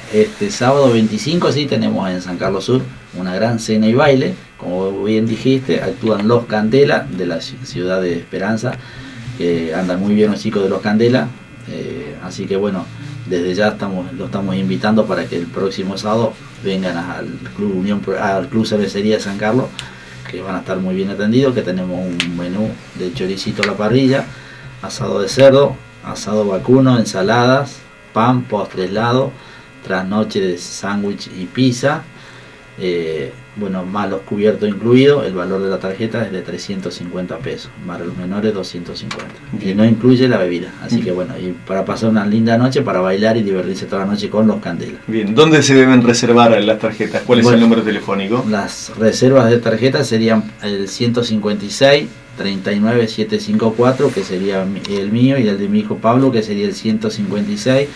este sábado 25 sí tenemos en San Carlos Sur una gran cena y baile. Como bien dijiste, actúan Los Candela de la ciudad de Esperanza, que andan muy bien los chicos de Los Candela, así que bueno, desde ya lo estamos invitando para que el próximo sábado vengan al Club Cervecería de San Carlos, que van a estar muy bien atendidos, que tenemos un menú de choricito a la parrilla, asado de cerdo, asado vacuno, ensaladas, pan, postre, helado, trasnoche de sándwich y pizza, bueno, más los cubiertos incluidos. El valor de la tarjeta es de 350 pesos, más los menores 250, y no incluye la bebida, así que bueno, y para pasar una linda noche, para bailar y divertirse toda la noche con Los Candela. Bien, ¿dónde se deben reservar las tarjetas? ¿Cuál es el número telefónico? Las reservas de tarjeta serían el 156 39 754, que sería el mío, y el de mi hijo Pablo, que sería el 156,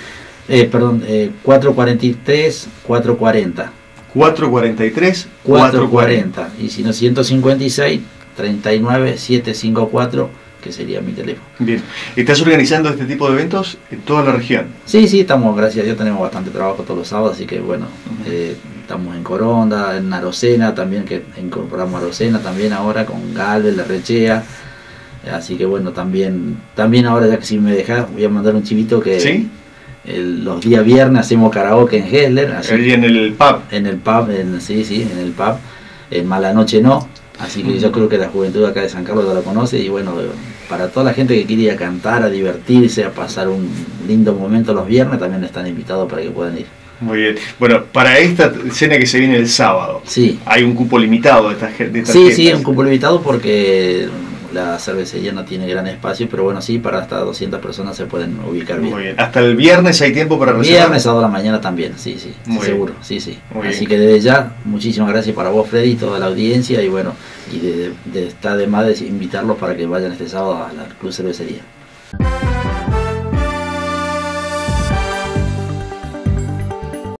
443 440. 443 440, y si no 156 39 754, que sería mi teléfono. Bien, ¿estás organizando este tipo de eventos en toda la región? Sí, estamos, gracias a Dios, tenemos bastante trabajo todos los sábados, así que bueno, estamos en Coronda, en Arocena también, que incorporamos Arocena también ahora con Galvez, La Rechea, así que bueno, también ahora, ya que si me dejas, voy a mandar un chivito que... ¿Sí? Los días viernes hacemos karaoke en Hessler, así, en el pub. En el pub, en el pub, en Mala Noche No, así que yo creo que la juventud acá de San Carlos ya lo conoce, y bueno, para toda la gente que quiere ir a cantar, a divertirse, a pasar un lindo momento los viernes, también están invitados para que puedan ir. Muy bien. Bueno, para esta cena que se viene el sábado, sí, ¿hay un cupo limitado de estas gente? Sí, un cupo limitado porque la cervecería no tiene gran espacio, pero bueno, sí, para hasta 200 personas se pueden ubicar bien. Muy bien. ¿Hasta el viernes hay tiempo para reservar? Viernes, sábado a la mañana también, sí, seguro, sí. Muy Así bien. que desde ya, muchísimas gracias para vos, Freddy, y toda la audiencia, y bueno, y está de más de invitarlos para que vayan este sábado a la Club Cervecería.